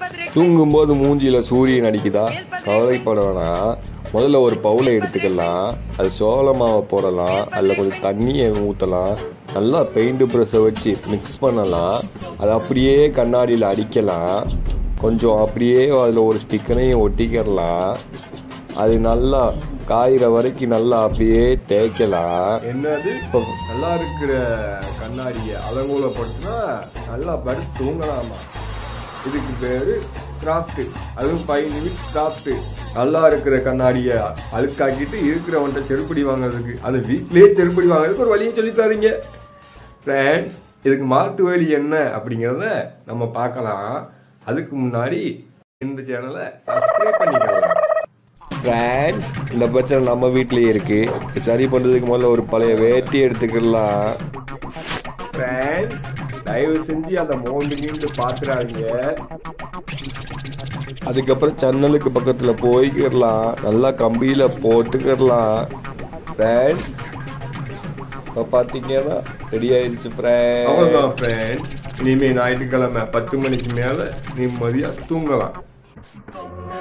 தூங்கும்போது மூஞ்சியில் சூரியன் அடிக்குதா கவலைப்பட வேணாம். முதல்ல ஒரு பவுலை எடுத்துக்கலாம். அது சோள மாவை போடலாம். அதில் கொஞ்சம் தண்ணியை ஊற்றலாம். நல்லா பெயிண்ட் ப்ரஷ்ஷை வச்சு மிக்ஸ் பண்ணலாம். அதை அப்படியே கண்ணாடியில் அடிக்கலாம். கொஞ்சம் அப்படியே அதில் ஒரு ஸ்டிக்கரையும் ஒட்டிக்கிடலாம். அது நல்லா காயிற வரைக்கும் நல்லா அப்படியே தேய்க்கலாம். என்னது இப்போ நல்லா இருக்கிற கண்ணாடியை அலங்கூலப்படுத்தினா நல்லா படுத்து தூங்கலாமா? இதுக்கு பேரு கிராஃப்ட். அதுவும் 5 நிமிஷம் கிராஃப்ட். நல்லா இருக்கிற கண்ணாடியை அழுக்காக்கிட்டு இருக்கிறவன்ட்ட செருப்படி வாங்குறதுக்கு, அது வீட்லயே செருப்படி வாங்குறதுக்கு ஒரு வழியும் சொல்லி தரீங்க ஃப்ரெண்ட்ஸ். இதுக்கு மாற்று வழி என்ன அப்படிங்கிறத நம்ம பார்க்கலாம். அதுக்கு முன்னாடி இந்த சேனலை சப்ஸ்கிரைப் பண்ணிக்கலாம் ஃப்ரெண்ட்ஸ். இந்த பிரச்சனை நம்ம வீட்லயே இருக்கு. சரி பண்றதுக்கு முதல்ல ஒரு பழைய வேட்டி எடுத்துக்கலாம் ஃப்ரெண்ட்ஸ். தயவு செஞ்சு அந்த மோண்டு பாத்துறாங்க. அதுக்கப்புறம் ஜன்னலுக்கு பக்கத்துல போய்க்கிடலாம். நல்லா கம்பியில போட்டுக்கிடலாம் ஃப்ரெண்ட்ஸ். இப்போ பார்த்தீங்கன்னா ரெடி ஆயிடுச்சு ஃப்ரெண்ட்ஸ். இனிமே ஞாயிற்றுக்கிழமை 10 மணிக்கு மேல நிம்மதியா தூங்கலாம்.